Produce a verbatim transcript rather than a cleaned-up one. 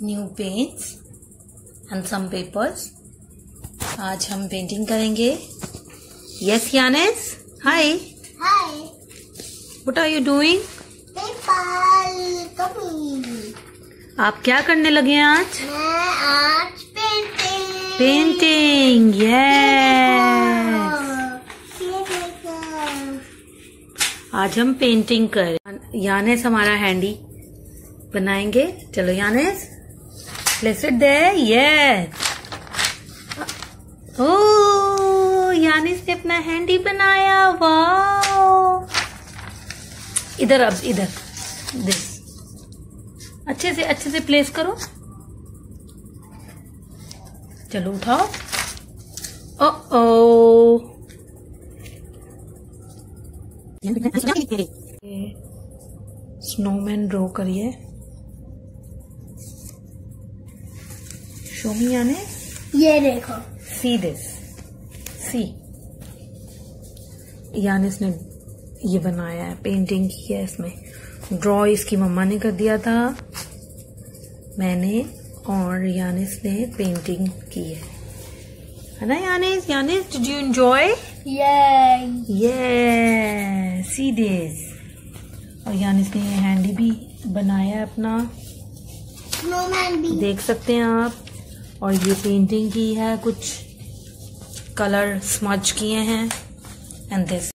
new paints and some papers. आज हम painting करेंगे. Yes, Yanis. Hi. Hi. What are you doing? Paper copy. आप क्या करने लगे हैं आज? मैं आज पेंटिंग. पेंटिंग. Yes. आज हम पेंटिंग कर. यानिस हमारा हैंडी बनाएंगे. चलो Yannis, place it there. Yes. Oh, Yannis ने अपना हैंडी बनाया. वाह. इधर, अब इधर दिस अच्छे से अच्छे से प्लेस करो. चलो उठाओ. ओ ओ स्नोमैन ड्रॉ करिए. Show me Yannis. ये देखो. See this. सी. यानिस ने ये बनाया है, पेंटिंग की है. इसमें ड्रॉ इसकी मम्मा ने कर दिया था, मैंने और यानिस ने पेंटिंग की है. है ना Yannis? Yannis, did you enjoy? ये ये सी दिस. और यानिस ने ये हैंडी भी बनाया है अपना, स्नोमैन भी देख सकते हैं आप. और ये पेंटिंग की है, कुछ कलर स्मज किए हैं. And this